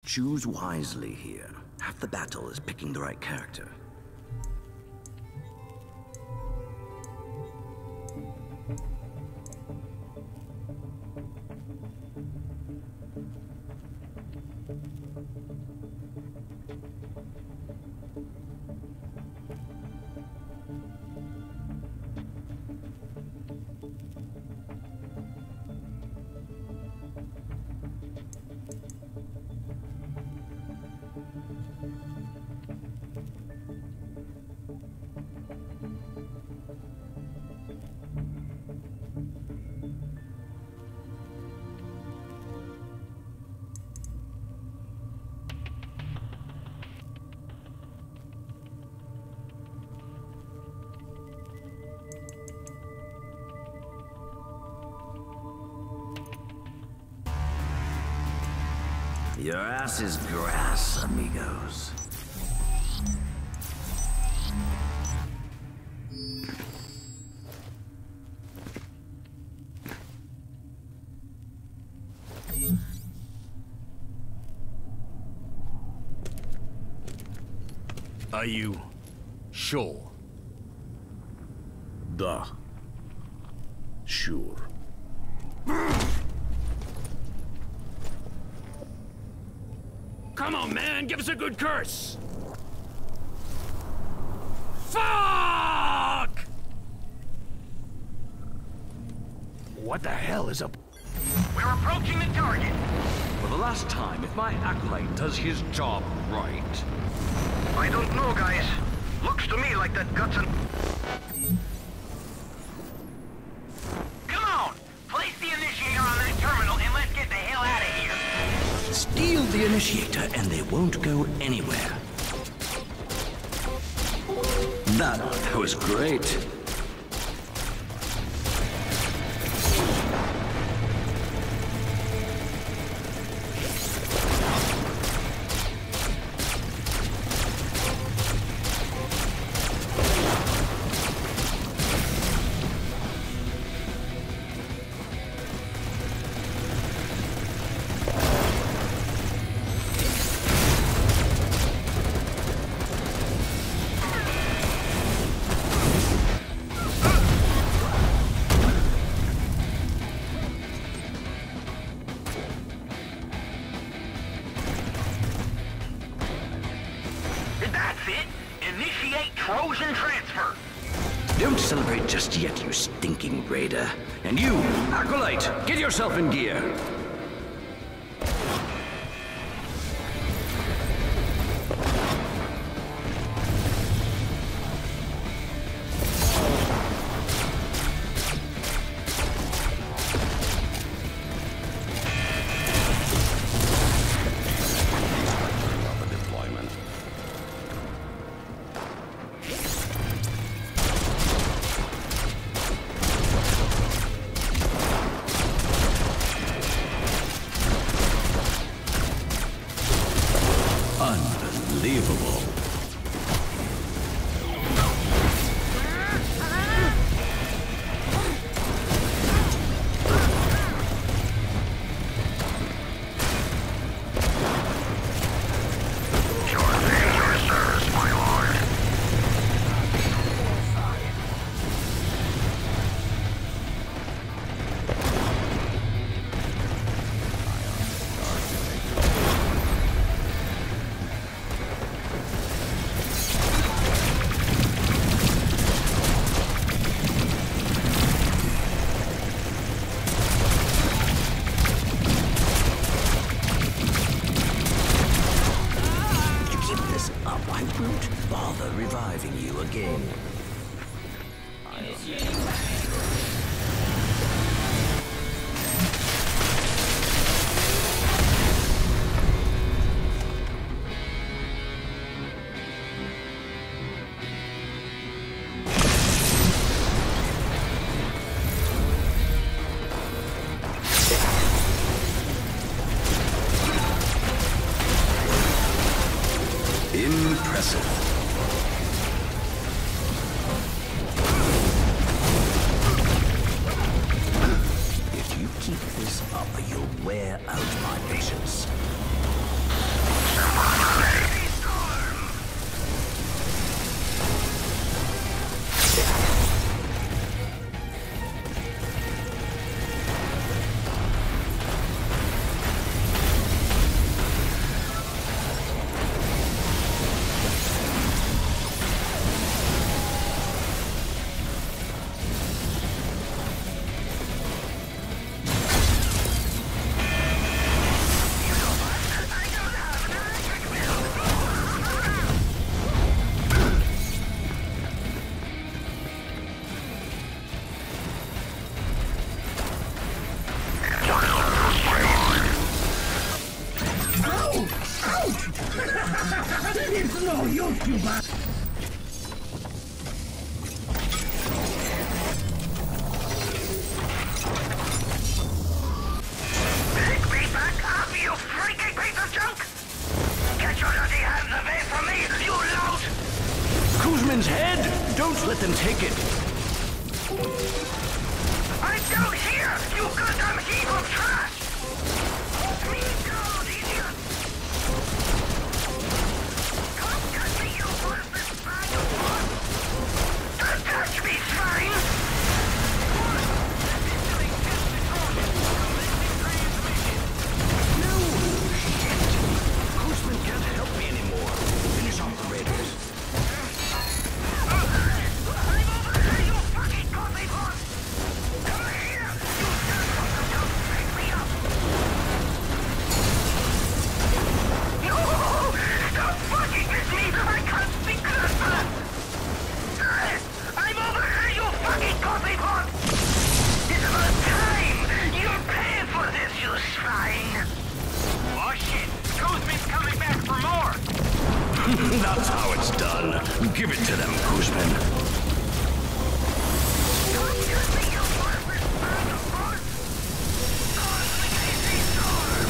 Choose wisely here. Half the battle is picking the right character. Your ass is grass, amigos. Are you sure? Da. Sure. Come on, man, give us a good curse! Fuck! What the hell is up? We're approaching the target. For the last time, if my acolyte does his job right. I don't know, guys. Looks to me like that Guts and... Come on! Place the initiator on that terminal and let's get the hell out of here! Steal the initiator and they won't go anywhere. That was great. That's it! Initiate Trojan transfer! Don't celebrate just yet, you stinking raider. And you, acolyte, get yourself in gear. Unbelievable. I won't bother reviving you again. Impressive. If you keep this up, you'll wear out my patience. It's no use, you bastard! Pick me back up, you freaking piece of junk! Get your dirty hands away from me, you lout! Kuzmin's head! Don't let them take it! I'm down here, you goddamn heap of trash! Let me down, idiot! Come get me, you worthless bag of blood! Don't touch me, swine! No! Shit! Kuzmin can't help me anymore. Finish off the raiders. I'm over here, you fucking coffee pot! Come here, you son of a gun! Pick me up! No! Stop fucking with me! I can't speak that fast! I'm over here, you fucking coffee pot! It's about time! You'll pay for this, you swine! Oh shit! Kuzmin's coming back for more! That's how it's done. Give it to them, Kuzmin. Don't get me, you worthless bag of blood! Cosmic AC storm!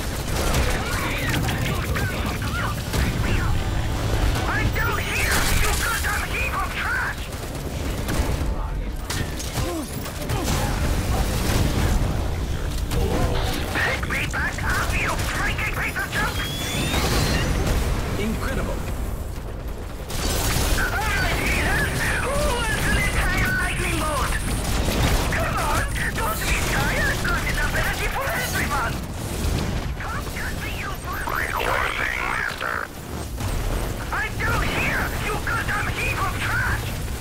Pick me up! I'm down here, you goddamn heap of trash! Pick me back up, you freaking piece of junk! Incredible. Alright, healers! Who wants an entire lightning bolt? Come on! Don't be shy, I've got enough energy for everyone! Come get me, you worthless... Sure thing, master. I'm down here, you goddamn heap of trash!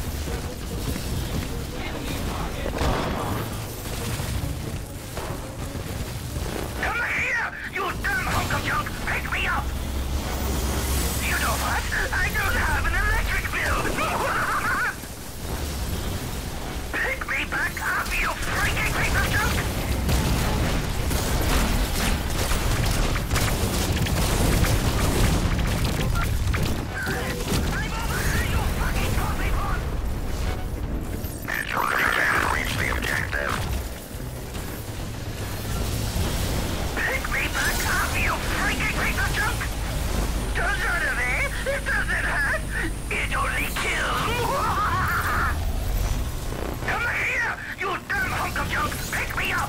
Come here, you damn hunk of junk! Pick me up! You know what? I don't have an electric bill! Pick me back up, you freaking piece of junk! I'm over here, you fucking coffee pot! Naturally, you can't reach the objective. Pick me back up, you freaking piece of junk! Don't run away! It doesn't hurt! It only kills! Come here, you damn hunk of junk! Pick me up!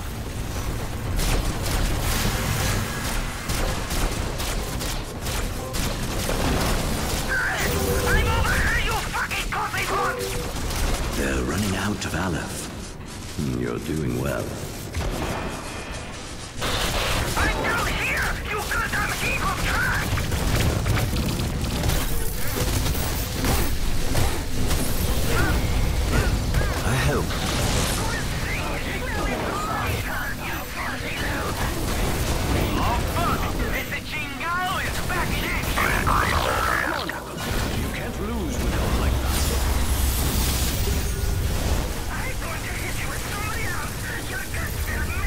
I'm over here, you fucking coffee pot! They're running out of Aleph. You're doing well. I'm down here, you goddamn heap of trash! I hope. Oh fuck! Mr. Chingao is back in action! You can't lose with help like that. I'm going to hit you with somebody else! You're just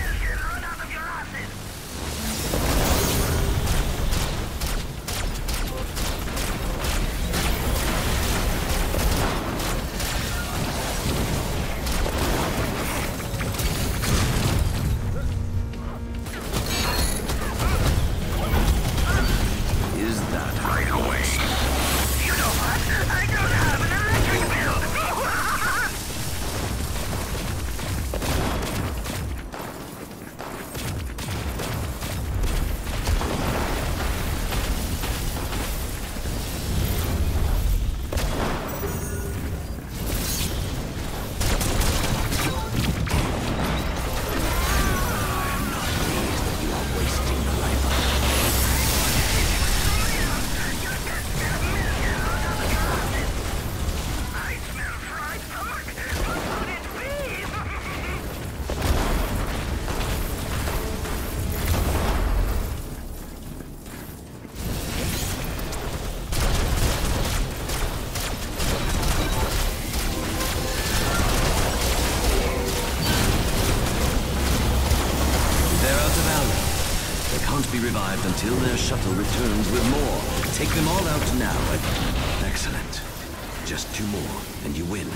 until their shuttle returns with more. Take them all out now. Excellent. Just 2 more, and you win.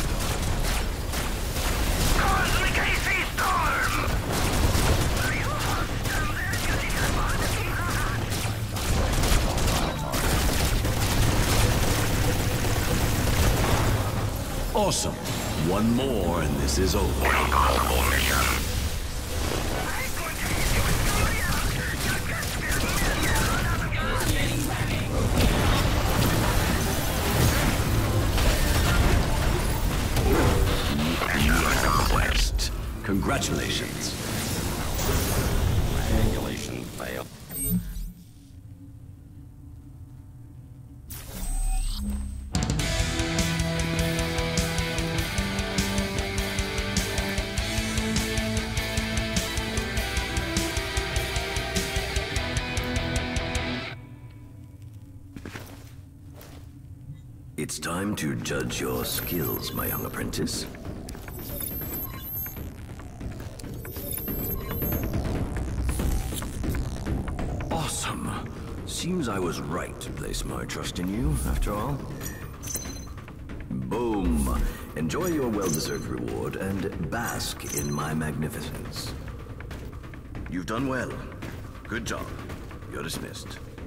Cosmic AC Storm! Awesome. 1 more, and this is over. Impossible mission. Quest. Congratulations. Triangulation failed. It's time to judge your skills, my young apprentice. Awesome. Seems I was right to place my trust in you, after all. Boom. Enjoy your well-deserved reward and bask in my magnificence. You've done well. Good job. You're dismissed.